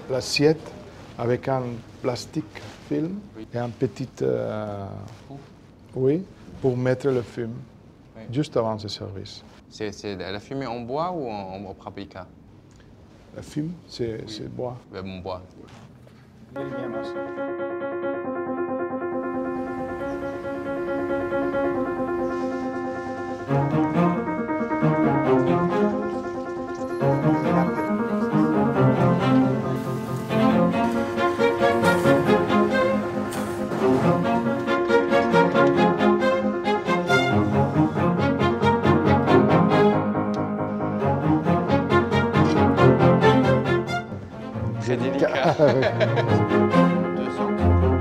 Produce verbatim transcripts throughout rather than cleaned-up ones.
l'assiette avec un plastique film Oui. et un petit... euh, Ouf. oui, pour mettre le fume, Oui. juste avant ce service. C'est la fumée en bois ou en, en paprika? Le fume, c'est Oui. bois. Ouais, en bois. C'est délicat. deux cents.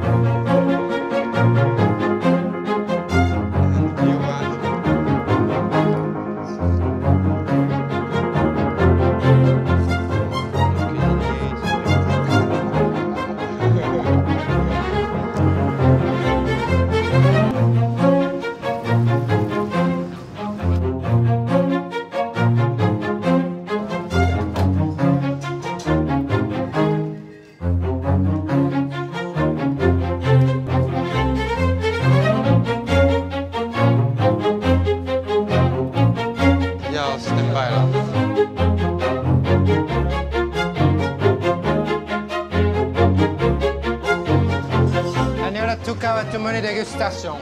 Ja, stand by là. Daniela Tuca va te mener dégustation.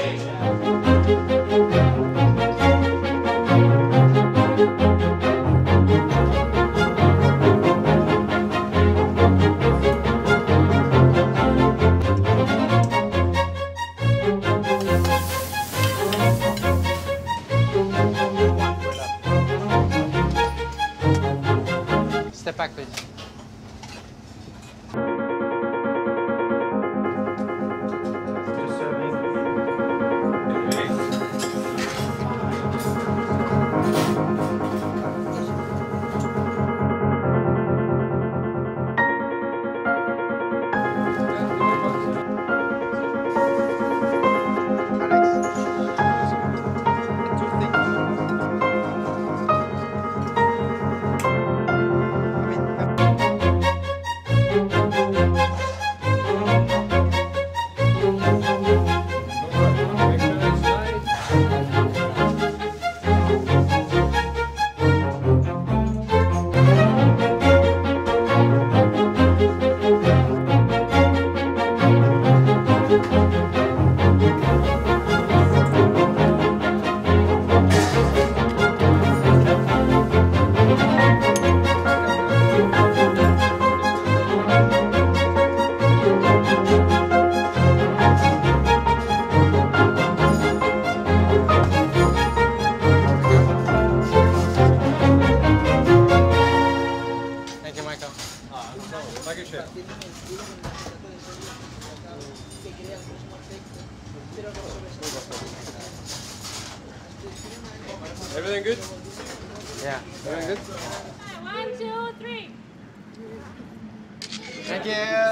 Step back, please. Thank you, Michael. Everything good? Yeah. Everything good? One, two, three. Thank you.